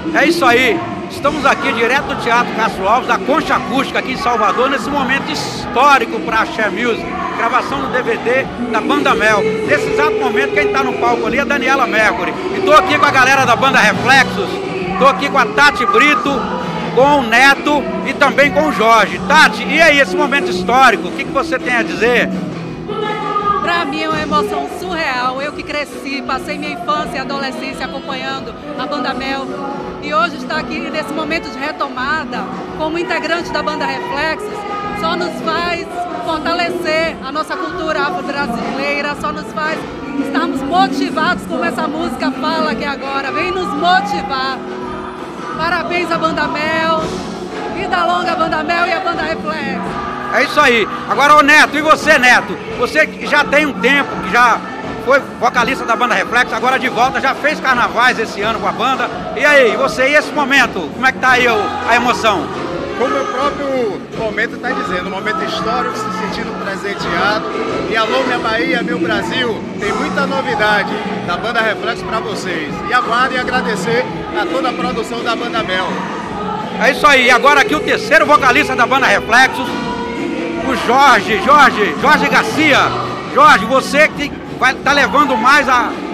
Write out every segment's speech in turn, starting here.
É isso aí. Estamos aqui direto do Teatro Castro Alves, da Concha Acústica aqui em Salvador, nesse momento histórico para a Axé Music, gravação do DVD da Banda Mel. Nesse exato momento, quem está no palco ali é a Daniela Mercury. E estou aqui com a galera da Banda Reflexos, estou aqui com a Tati Brito, com o Neto e também com o Jorge. Tati, e aí, esse momento histórico, o que você tem a dizer? Para mim é uma emoção surreal. Eu que cresci, passei minha infância e adolescência acompanhando a Banda Mel. E hoje estar aqui nesse momento de retomada, como integrante da Banda Reflexos, só nos faz fortalecer a nossa cultura afro-brasileira, só nos faz estarmos motivados, como essa música fala aqui agora. Vem nos motivar. Parabéns à Banda Mel, vida longa a Banda Mel e a Banda Reflexos. É isso aí. Agora, ô Neto, e você, Neto? Você que já tem um tempo, que já foi vocalista da Banda Reflexos, agora de volta, já fez carnavais esse ano com a banda. E aí, você, e esse momento? Como é que tá aí a emoção? Como o próprio momento está dizendo, um momento histórico, se sentindo presenteado. E alô, minha Bahia, meu Brasil, tem muita novidade da Banda Reflexos para vocês. E aguardem e agradecer a toda a produção da Banda Mel. É isso aí. Agora aqui o terceiro vocalista da Banda Reflexos, o Jorge Garcia. Jorge, você que vai estar levando mais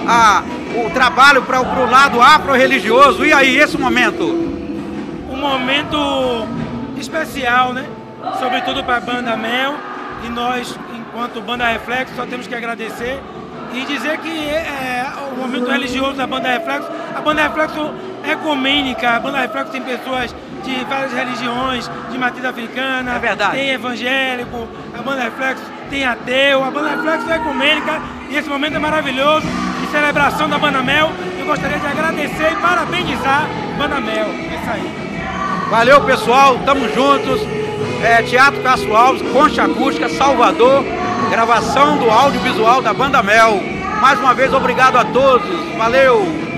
o trabalho para o lado afro-religioso. E aí, esse momento? Um momento especial, né? Sobretudo para a Banda Mel. E nós, enquanto Banda Reflexo, só temos que agradecer e dizer que o momento religioso da Banda Reflexo, a Banda Reflexo é ecumênica. A Banda Reflexo tem pessoas de várias religiões, de matriz africana, é verdade. Tem evangélico, a Banda Reflexo tem ateu, a Banda Reflexo é ecumênica e esse momento é maravilhoso de celebração da Banda Mel. Eu gostaria de agradecer e parabenizar a Banda Mel. É isso aí. Valeu, pessoal, tamo juntos. Teatro Castro Alves, Concha Acústica, Salvador, gravação do audiovisual da Banda Mel. Mais uma vez, obrigado a todos. Valeu!